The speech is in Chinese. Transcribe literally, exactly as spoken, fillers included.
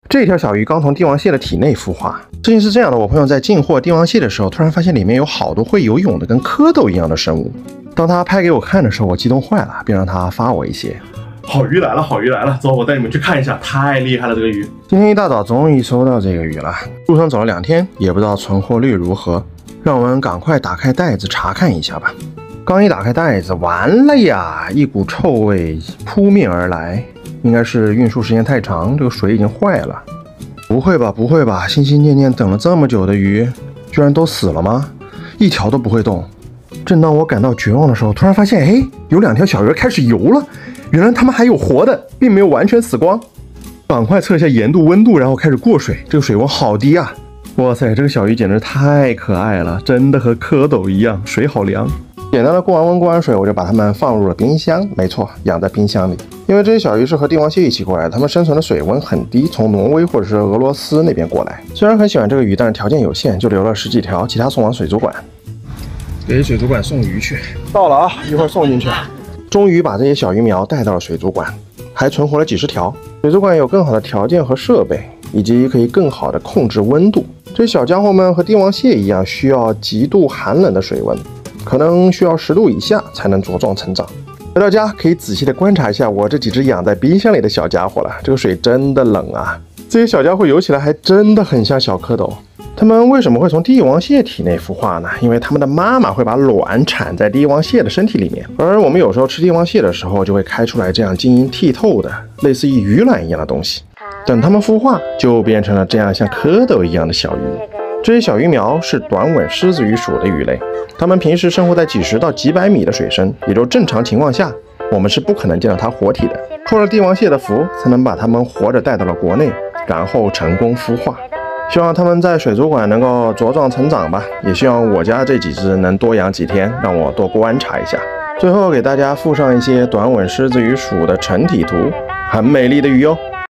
这条小鱼刚从帝王蟹的体内孵化。事情是这样的，我朋友在进货帝王蟹的时候，突然发现里面有好多会游泳的跟蝌蚪一样的生物。当他拍给我看的时候，我激动坏了，便让他发我一些。 好鱼来了，好鱼来了！走，我带你们去看一下，太厉害了这个鱼。 今天一大早终于收到这个鱼了，路上走了两天，也不知道存活率如何。让我们赶快打开袋子查看一下吧。刚一打开袋子，完了呀！一股臭味扑面而来，应该是运输时间太长，这个水已经坏了。不会吧，不会吧！心心念念等了这么久的鱼，居然都死了吗？一条都不会动。正当我感到绝望的时候，突然发现，哎，有两条小鱼开始游了。原来它们还有活的，并没有完全死光。赶快测一下盐度、温度，然后开始过水。这个水温好低啊！哇塞，这个小鱼简直太可爱了，真的和蝌蚪一样，水好凉。简单的过完温、过完水，我就把它们放入了冰箱。没错，养在冰箱里。因为这些小鱼是和帝王蟹一起过来的，它们生存的水温很低，从挪威或者是俄罗斯那边过来。虽然很喜欢这个鱼，但是条件有限，就留了十几条，其他送往水族馆。给水族馆送鱼去。到了啊，一会儿送进去。终于把这些小鱼苗带到了水族馆，还存活了几十条。水族馆有更好的条件和设备，以及可以更好的控制温度。这些小家伙们和帝王蟹一样，需要极度寒冷的水温。可能需要十度以下才能茁壮成长。回到家可以仔细的观察一下我这几只养在冰箱里的小家伙了，这个水真的冷啊！这些小家伙游起来还真的很像小蝌蚪。它们为什么会从帝王蟹体内孵化呢？因为它们的妈妈会把卵产在帝王蟹的身体里面，而我们有时候吃帝王蟹的时候就会开出来这样晶莹剔透的类似于鱼卵一样的东西。等它们孵化就变成了这样像蝌蚪一样的小鱼。这些小鱼苗是短吻狮子鱼属的鱼类，它们平时生活在几十到几百米的水深，也就正常情况下，我们是不可能见到它活体的。托了帝王蟹的福，才能把它们活着带到了国内，然后成功孵化。希望它们在水族馆能够茁壮成长吧，也希望我家这几只能多养几天，让我多观察一下。最后给大家附上一些短吻狮子鱼属的成体图，很美丽的鱼哦。